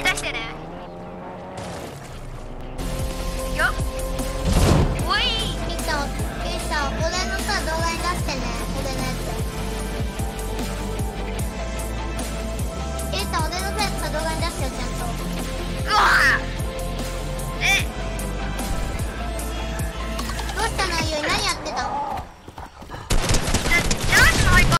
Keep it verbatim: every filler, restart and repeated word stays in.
出してね。いくよ。おいみーちゃん、みーちゃん、俺のさ動画に出してね。俺のやつ。みーちゃん、俺のさ動画に出してよ、ちゃんと。 うわー